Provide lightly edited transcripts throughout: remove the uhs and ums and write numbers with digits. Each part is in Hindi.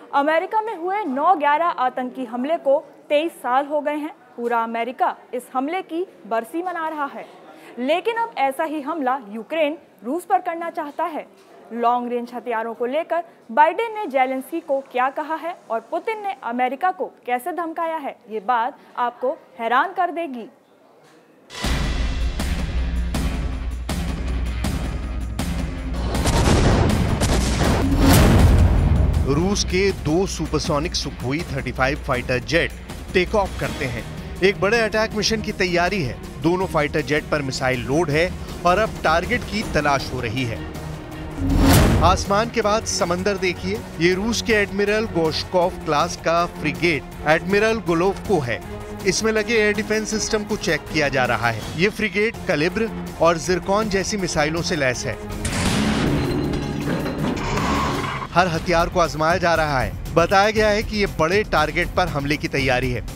अमेरिका में हुए 9/11 आतंकी हमले को 23 साल हो गए हैं। पूरा अमेरिका इस हमले की बरसी मना रहा है, लेकिन अब ऐसा ही हमला यूक्रेन रूस पर करना चाहता है। लॉन्ग रेंज हथियारों को लेकर बाइडेन ने जेलेंस्की को क्या कहा है और पुतिन ने अमेरिका को कैसे धमकाया है, ये बात आपको हैरान कर देगी। रूस के 2 supersonic Sukhoi 35 fighter jet take off करते हैं। एक बड़े अटैक मिशन की तैयारी है। दोनों फाइटर जेट पर मिसाइल लोड है और अब टारगेट की तलाश हो रही है। आसमान के बाद समंदर देखिए। ये रूस के एडमिरल गोशकोव क्लास का फ्रिगेट एडमिरल गोलोवको है। इसमें लगे एयर डिफेंस सिस्टम को चेक किया जा रहा है। ये फ्रिगेट कलिब्र और जिरकॉन जैसी मिसाइलों से लैस है। हर हथियार को आजमाया जा रहा है। बताया गया है कि ये बड़े टारगेट पर हमले की तैयारी है।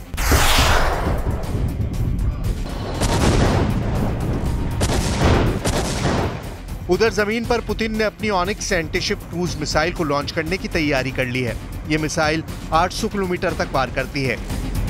उधर जमीन पर पुतिन ने अपनी ऑनिक्स एंटीशिप क्रूज मिसाइल को लॉन्च करने की तैयारी कर ली है। ये मिसाइल 800 किलोमीटर तक पार करती है।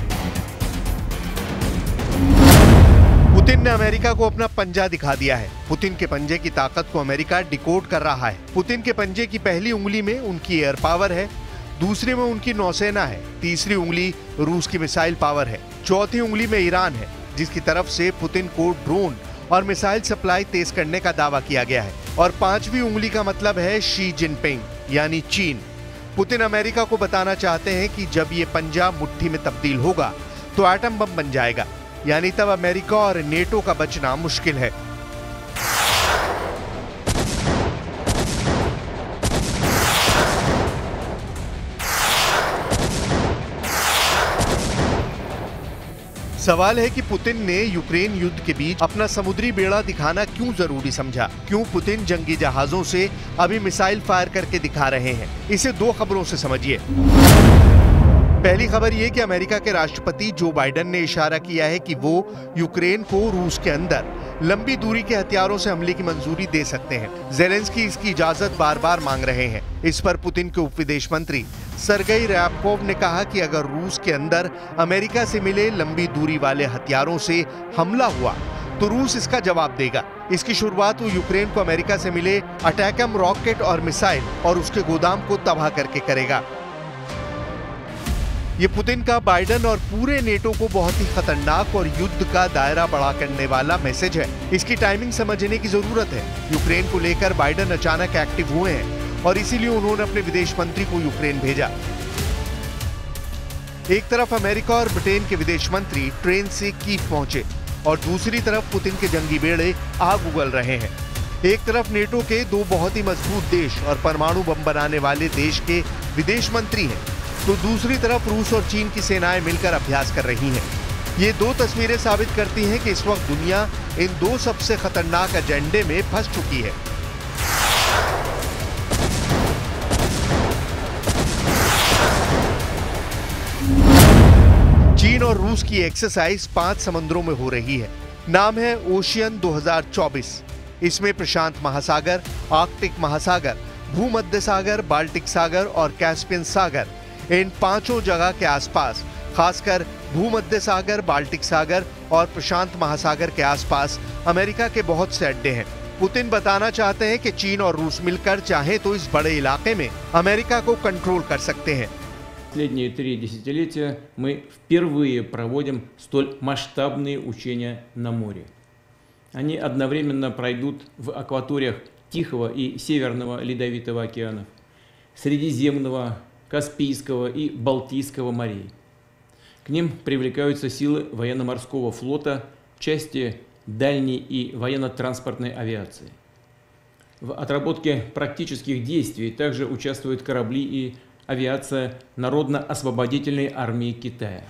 पुतिन ने अमेरिका को अपना पंजा दिखा दिया है। पुतिन के पंजे की ताकत को अमेरिका डिकोड कर रहा है। पुतिन के पंजे की पहली उंगली में उनकी एयर पावर है, दूसरी में उनकी नौसेना है, तीसरी उंगली रूस की मिसाइल पावर है, चौथी उंगली में ईरान है, जिसकी तरफ से पुतिन को ड्रोन और मिसाइल सप्लाई तेज करने का दावा किया गया है। और 5वीं उंगली का मतलब है शी जिनपिंग यानी चीन। पुतिन अमेरिका को बताना चाहते हैं कि जब ये पंजा मुट्ठी में तब्दील होगा तो एटम बम बन जाएगा, यानी तब अमेरिका और नेटो का बचना मुश्किल है। सवाल है कि पुतिन ने यूक्रेन युद्ध के बीच अपना समुद्री बेड़ा दिखाना क्यों जरूरी समझा? क्यों पुतिन जंगी जहाजों से अभी मिसाइल फायर करके दिखा रहे हैं? इसे 2 खबरों से समझिए। पहली खबर ये कि अमेरिका के राष्ट्रपति जो बाइडेन ने इशारा किया है कि वो यूक्रेन को रूस के अंदर लंबी दूरी के हथियारों से हमले की मंजूरी दे सकते हैं। जेलेंस्की इसकी इजाजत बार बार मांग रहे हैं। इस पर पुतिन के उप विदेश मंत्री सर्गेई ryabkov ने कहा कि अगर रूस के अंदर अमेरिका से मिले लंबी दूरी वाले हथियारों से हमला हुआ तो रूस इसका जवाब देगा। इसकी शुरुआत वो यूक्रेन को अमेरिका से मिले अटैकम रॉकेट और मिसाइल और उसके गोदाम को तबाह करके करेगा। ये पुतिन का बाइडेन और पूरे नेटो को बहुत ही खतरनाक और युद्ध का दायरा बड़ा करने वाला मैसेज है। इसकी टाइमिंग समझने की जरूरत है। यूक्रेन को लेकर बाइडेन अचानक एक्टिव हुए हैं और इसीलिए उन्होंने अपने विदेश मंत्री को यूक्रेन भेजा। एक तरफ अमेरिका और ब्रिटेन के विदेश मंत्री ट्रेन से कीव पहुंचे और दूसरी तरफ पुतिन के जंगी बेड़े आग उगल रहे हैं। एक तरफ नेटो के 2 बहुत ही मजबूत देश और परमाणु बम बनाने वाले देश के विदेश मंत्री हैं, तो दूसरी तरफ रूस और चीन की सेनाएं मिलकर अभ्यास कर रही हैं। ये 2 तस्वीरें साबित करती हैं कि इस वक्त दुनिया इन 2 सबसे खतरनाक एजेंडे में फंस चुकी है। चीन और रूस की एक्सरसाइज 5 समंदरों में हो रही है। नाम है ओशियन 2024। इसमें प्रशांत महासागर, आर्कटिक महासागर, भूमध्य सागर, बाल्टिक सागर और कैस्पियन सागर, इन 5 जगह के आसपास, खासकर भूमध्य सागर, बाल्टिक सागर और प्रशांत महासागर के आसपास अमेरिका के बहुत से अड्डे हैं। पुतिन बताना चाहते हैं कि चीन और रूस मिलकर चाहे तो इस बड़े इलाके में अमेरिका को कंट्रोल कर सकते हैं। Последние 3 десятилетия мы впервые проводим столь масштабные учения на море. Они одновременно пройдут в акваториях Тихого и Северного Ледовитого океанов, Средиземного, Каспийского и Балтийского морей. К ним привлекаются силы военно-морского флота, части дальней и военно-транспортной авиации. В отработке практических действий также участвуют корабли и авиация Народно-освободительной армии Китая.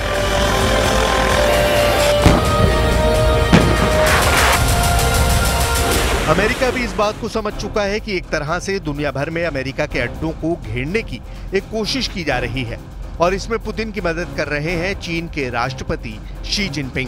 अमेरिका भी इस बात को समझ चुका है कि एक तरह से दुनिया भर में अमेरिका के अड्डों को घेरने की एक कोशिश की जा रही है और इसमें पुतिन की मदद कर रहे हैं चीन के राष्ट्रपति शी जिनपिंग।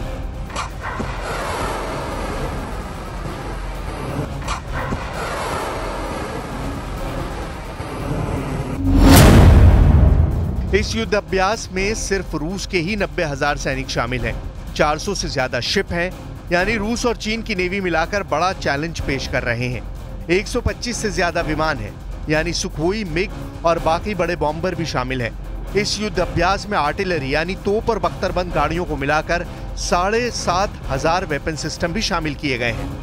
इस युद्ध अभ्यास में सिर्फ रूस के ही 90,000 सैनिक शामिल हैं। 400 से ज्यादा शिप हैं, यानी रूस और चीन की नेवी मिलाकर बड़ा चैलेंज पेश कर रहे हैं। 125 से ज्यादा विमान हैं, यानी सुखोई, मिग और बाकी बड़े बॉम्बर भी शामिल हैं। इस युद्ध अभ्यास में आर्टिलरी यानी तोप और बख्तरबंद गाड़ियों को मिलाकर 7,500 वेपन सिस्टम भी शामिल किए गए हैं।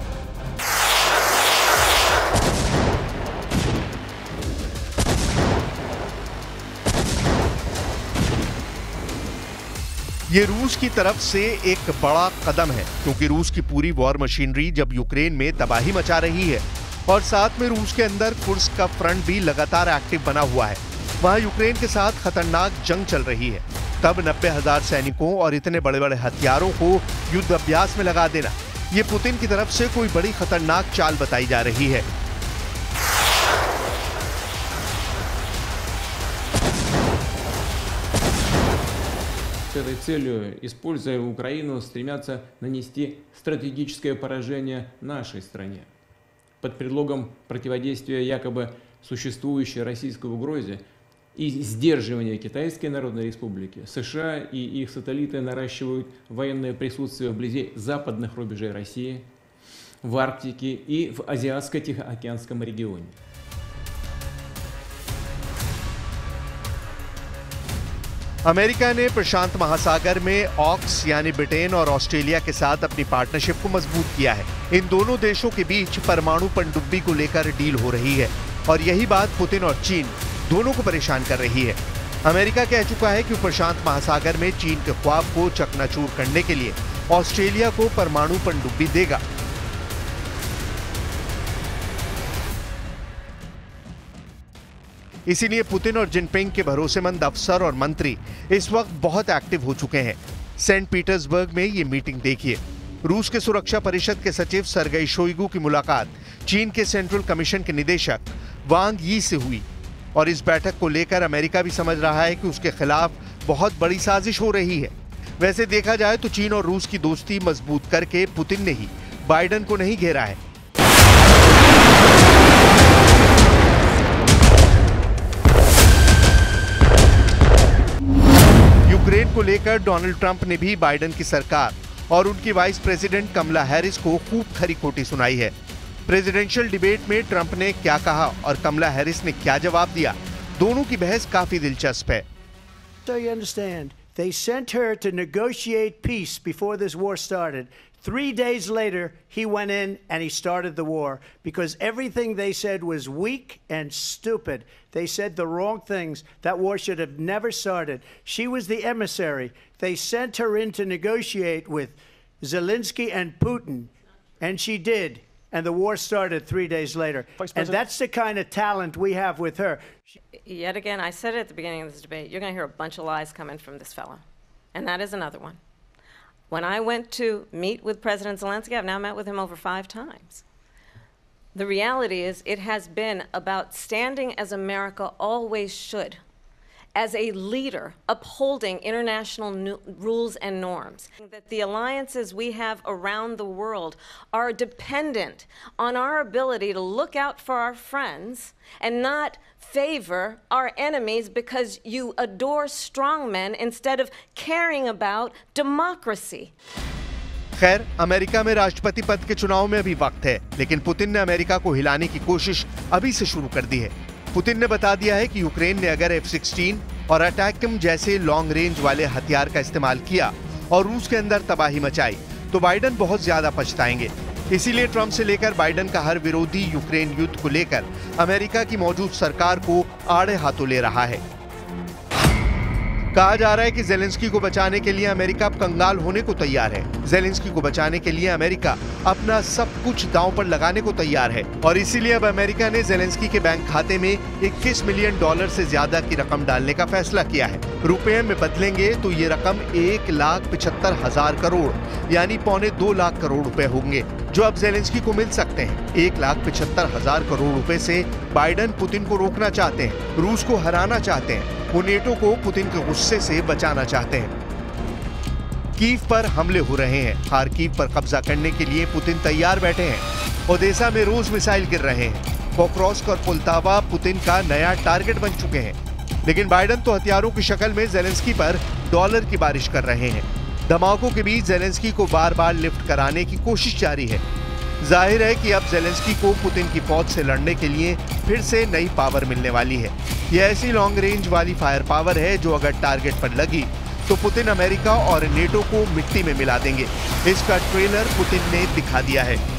ये रूस की तरफ से एक बड़ा कदम है, क्योंकि रूस की पूरी वॉर मशीनरी जब यूक्रेन में तबाही मचा रही है और साथ में रूस के अंदर कुर्स्क का फ्रंट भी लगातार एक्टिव बना हुआ है, वहां यूक्रेन के साथ खतरनाक जंग चल रही है, तब 90,000 सैनिकों और इतने बड़े बड़े हथियारों को युद्ध अभ्यास में लगा देना, ये पुतिन की तरफ से कोई बड़ी खतरनाक चाल बताई जा रही है। С этой целью, используя Украину, стремятся нанести стратегическое поражение нашей стране. Под предлогом противодействия якобы существующей российской угрозе и сдерживания Китайской Народной Республики, США и их сателлиты наращивают военное присутствие вблизи западных рубежей России, в Арктике и в Азиатско-Тихоокеанском регионе. अमेरिका ने प्रशांत महासागर में ऑक्स यानी ब्रिटेन और ऑस्ट्रेलिया के साथ अपनी पार्टनरशिप को मजबूत किया है। इन दोनों देशों के बीच परमाणु पनडुब्बी को लेकर डील हो रही है और यही बात पुतिन और चीन दोनों को परेशान कर रही है। अमेरिका कह चुका है कि प्रशांत महासागर में चीन के ख्वाब को चकनाचूर करने के लिए ऑस्ट्रेलिया को परमाणु पनडुब्बी देगा। इसीलिए पुतिन और जिनपिंग के भरोसेमंद अफसर और मंत्री इस वक्त बहुत एक्टिव हो चुके हैं। सेंट पीटर्सबर्ग में ये मीटिंग देखिए। रूस के सुरक्षा परिषद के सचिव सर्गेई शोइगु की मुलाकात चीन के सेंट्रल कमीशन के निदेशक वांग यी से हुई और इस बैठक को लेकर अमेरिका भी समझ रहा है कि उसके खिलाफ बहुत बड़ी साजिश हो रही है। वैसे देखा जाए तो चीन और रूस की दोस्ती मजबूत करके पुतिन ने ही बाइडेन को नहीं घेरा है। यूक्रेन को लेकर डोनाल्ड ट्रंप ने भी बाइडेन की सरकार और उनकी वाइस प्रेसिडेंट कमला हैरिस को खूब खरी खोटी सुनाई है। प्रेसिडेंशियल डिबेट में ट्रंप ने क्या कहा और कमला हैरिस ने क्या जवाब दिया, दोनों की बहस काफी दिलचस्प है। So you understand, they sent her to negotiate peace before this war started. 3 days later, he went in and he started the war because everything they said was weak and stupid. They said the wrong things. That war should have never started. She was the emissary. They sent her in to negotiate with Zelensky and Putin, and she did. And the war started 3 days later. And that's the kind of talent we have with her. Yet again, I said it at the beginning of this debate, you're going to hear a bunch of lies coming from this fellow. And that is another one. When I went to meet with President Zelensky, I've now met with him over 5 times. The reality is it has been about standing as America always should, as a leader upholding international rules and norms. That the alliances we have around the world are dependent on our ability to look out for our friends and not favor our enemies because you adore strong men instead of caring about democracy. खैर, अमेरिका में राष्ट्रपति पद के चुनाव में अभी वक्त है, लेकिन पुतिन ने अमेरिका को हिलाने की कोशिश अभी से शुरू कर दी है। पुतिन ने बता दिया है कि यूक्रेन ने अगर F-16 और अटैकम जैसे लॉन्ग रेंज वाले हथियार का इस्तेमाल किया और रूस के अंदर तबाही मचाई तो बाइडेन बहुत ज्यादा पछताएंगे। इसीलिए ट्रंप से लेकर बाइडेन का हर विरोधी यूक्रेन युद्ध को लेकर अमेरिका की मौजूद सरकार को आड़े हाथों ले रहा है। कहा जा रहा है कि जेलेंस्की को बचाने के लिए अमेरिका अब कंगाल होने को तैयार है। जेलेंस्की को बचाने के लिए अमेरिका अपना सब कुछ दांव पर लगाने को तैयार है और इसीलिए अब अमेरिका ने जेलेंस्की के बैंक खाते में $21 मिलियन से ज्यादा की रकम डालने का फैसला किया है। रुपए में बदलेंगे तो ये रकम 1,75,000 करोड़ यानी $2.25 लाख करोड़ रुपए होंगे, जो अब जेलेंस्की को मिल सकते हैं। 1,75,000 करोड़ रुपए से बाइडेन पुतिन को रोकना चाहते हैं, रूस को हराना चाहते हैं, वो नेटो को पुतिन के गुस्से से बचाना चाहते हैं। कीव पर हमले हो रहे हैं। खार्किव पर कब्जा करने के लिए पुतिन तैयार बैठे हैं। ओदेसा में रोज मिसाइल गिर रहे हैं। पोक्रोस्क और पुल्तावा पुतिन का नया टारगेट बन चुके हैं। लेकिन बाइडेन तो हथियारों की शक्ल में जेलेंस्की पर डॉलर की बारिश कर रहे हैं। धमाकों के बीच जेलेंस्की को बार बार लिफ्ट कराने की कोशिश जारी है। जाहिर है कि अब जेलेंस्की को पुतिन की फौज से लड़ने के लिए फिर से नई पावर मिलने वाली है। यह ऐसी लॉन्ग रेंज वाली फायर पावर है जो अगर टारगेट पर लगी तो पुतिन अमेरिका और नेटो को मिट्टी में मिला देंगे। इसका ट्रेलर पुतिन ने दिखा दिया है।